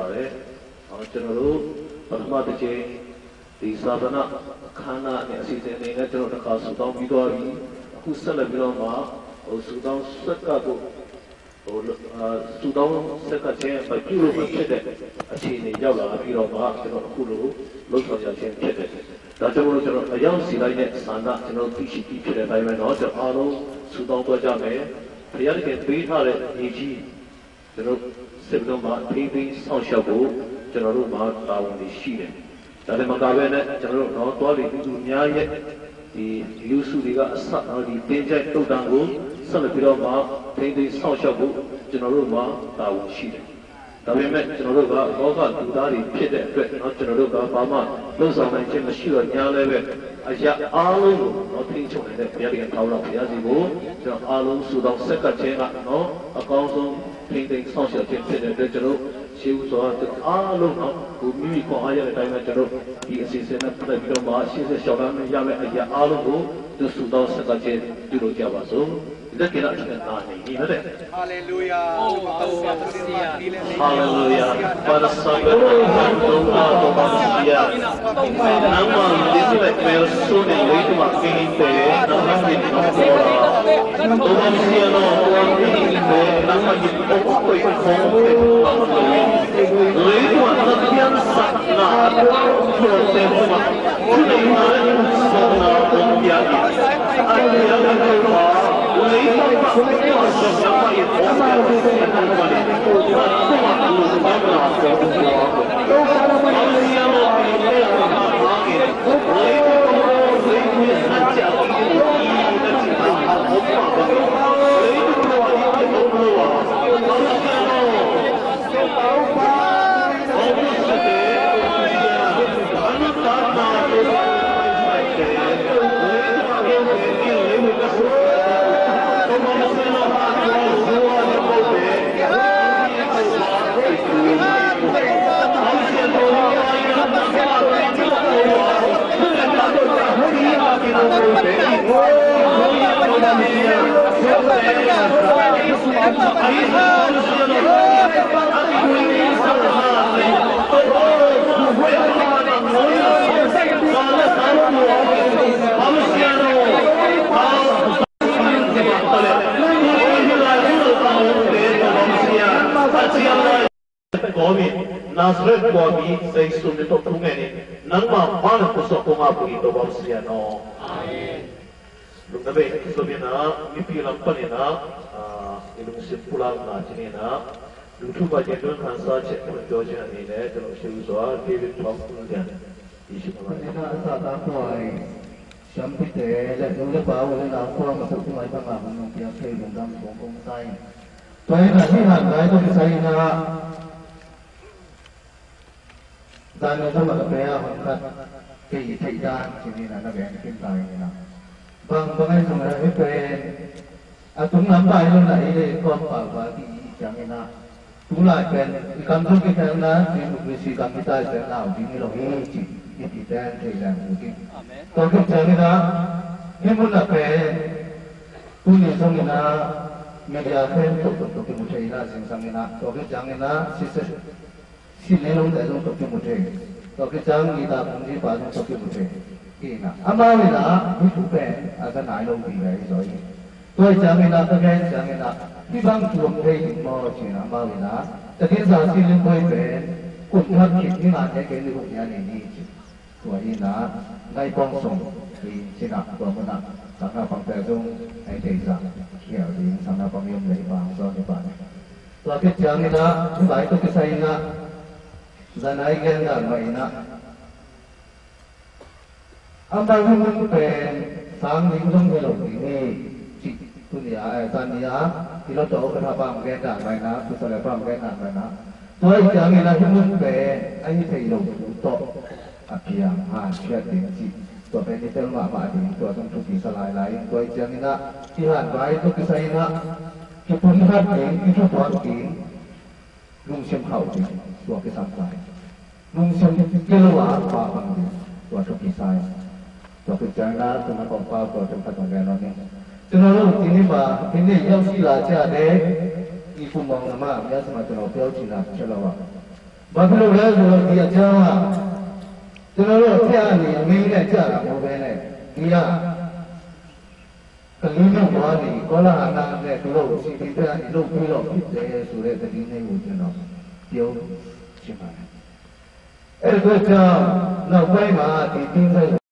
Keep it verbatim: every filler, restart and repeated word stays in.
ပါတယ်။ကျွန်တော်တို့ပထမတစ်ချိန်ဒီသာသနာခန္ဓာနဲ့အစီအစဉ်အနေနဲ့ကျွန်တော်တစ်ခါဆူတောင်းပြီးတော့အခုဆက်လက်ပြီးတော့မှဟိုဆူတောင်းဆက်ကကိုဟိုဆူတောင်းဆက်ကချင်းမပြုလို့မဖြစ်တဲ့အခြေအနေရောက်လာပြီးတော့မှကျွန်တော်အခုလိုလှုပ်ဆောင်ရခြင်းဖြစ်တယ်။ဒါကြောင့်မို့ကျွန်တော်အရောက်စီလိုက်တဲ့ဆန္ဒကျွန်တော်သိရှိပြီးဖြစ်တဲ့အတိုင်းပဲเนาะကျွန်တော်အားလုံးဆူတောင်းသွားကြမယ်။ဘုရားတကယ်ပေးထားတဲ့ညီကြီးကျွန်တော်စက်လုံးမှာဖိဖိဆောက်ရှောက်ဖို့ကျွန်တော်တို့မှာတာဝန်ရှိတယ်။ဒါလည်းမကဘဲနဲ့ကျွန်တော်တို့တော့တွားပြီးသူများရဲ့ဒီလူစုတွေကအစတော့ဒီပင်ကျက်တုတ်တန်ကိုဆက်လက်ပြီးတော့မှဖိဖိဆောက်ရှောက်ဖို့ကျွန်တော်တို့မှာတာဝန်ရှိတယ်။ဒါပေမဲ့ကျွန်တော်တို့ကလောကလူသားတွေဖြစ်တဲ့အတွက်เนาะကျွန်တော်တို့ကဘာမှလုံဆောင်နိုင်ခြင်းမရှိတော့ညာလည်းပဲအရာအားလုံးကိုတော့ထိချုံနေတဲ့ဘုရားတရားထောက်တော့ဘုရားစီကိုကျွန်တော်အားလုံးစုတော်ဆက်ကခြင်းကเนาะအကောင်းဆုံးထိသိမ်းဆောက်ရှောက်ခြင်းဖြစ်တဲ့အတွက်ကျွန်တော်ရှေးဥစွာအားလုံးတော့ကိုမိမိကိုအားရတဲ့အတိုင်းပဲကျွန်တော်ဒီအစီအစဉ်နဲ့ပတ်သက်ပြီးတော့မှရှေ့ဆက်ရှောက်ရမယ့်ရမယ့်အရာအားလုံးကိုသူစုတော်ဆက်ကခြင်းပြုလုပ်ကြပါစို့ဒီကနေ့အချိန်သားနေပြီတဲ့ဟာလေလုယာဟာလေလုယာပါဒဆာဘတ်တော်မှာတော်ပါစီယာနာမဒီစလက်ပဲဆိုနေလေးတမကင်းတဲ့နာမကြီးတော်တော်ပါစီယာတော့တော်ပြီးနေနာမကြီးပေါ်ပေါ်ကိုခေါ်တဲ့လေးတမသဗျမ်းစနာတော်တဲ့မှာဒီမှာဆောနာပေါ်ပြားအတရတဲ့တော့လေးတမကိုဆောနာပေါ်ပြားပေါ်မှာဒီမှာဘာလို့ဘာလို့ဘာလို့ဆောတော့ဘာလို့ဘာလို့ရမလို့ဒီလိုပါဘာလို့လေးတမလေးကိုစัจ जा ပြီးဒီတဲ့ဘာလို့ဘာလို့လေးတမလေးကိုဘာလို့ဘာလို့ဆောပါNazareth Bobby says to the top of many, Nama Manakusa Pomapuri to Bamsiano. Look the way, Slovena, Mipilam Panina, Illusion Pulana, Janina, Lutuba General Hansa, Czech, Georgia, and Nina, Shuzua, David Thompson, Ishmael. Shampite, let the power and our form of my Pama, the Australian Dam from Sign. When I had died of China. Dan itu malah pria angkat kehidupan sini nana biar kita ini na. Bang bangai sebenarnya itu atung nampak itu na ini kompal bagi jangan na. Tulai pen ikan tu kita na di publisi kami kita sekarang di milo ini di kita tidak mungkin. Tapi jangan na ini mana pen punya jangan na media pen tu tu tu kita mesti ina sing na. Tapi jangan na sisa Sini long dari long topi muda, topi jang kita punya pada topi muda. Ina, amma mina itu pen akan naik long bila itu. Tuai jang mina tu pen jang mina, di bang tuam pen mau cina amma mina. Jadi saat sini tuai pen, kunhat kini nanti kini punya ini. Tuai ina, naik pongsong di cina tuai mana, sana pangkai jong naik desa, ya di sana pangyong dari bangsa di mana. Tuai jang mina, tuai itu kisah ina. Zanai ganda maina. Ambar hukum pen sang lingkung melo ini cik dunia eh tania kilo jauh kenapa ganda maina kusala pam ganda maina. Tuai jangan lagi hukum pen ini terlalu untuk apiam ha siat tinggi. Tuai pen itu lama mati tuai tentu bisa lain-lain. Tuai jangan nak Tuhan baik tu kisah ina kipun hati itu tuan king lung sim kau king. Tuah kesampai, nungsiam keluar apa bang? Tuah tu kisah, tuah kerjanya cuma kompal tuah tempat orang lain. Cenderung ini bah, ini yang sila jadi ibu mama, ya semacam orang Cina, Cina. ဘာဖြစ်လို့လဲဆိုတော့ဒီအကြောင်းကကျွန်တော်တို့ဖျက်အနေအမင်းနဲ့ကြာတာမဟုတ်ပဲနဲ့ဒီကကလေးတို့ဘာနေကောလာဟာနာနဲ့တို့ကိုစီတီပြန်လုပ်ပြီးတော့ဖြစ်တယ်ဆိုတဲ့သတင်းလေးကိုကျွန်တော်ပြောချင်ပါတယ်အဲ့ဒါကြောင့်နောက်ပိုင်းမှာဒီတင်းဆိုင်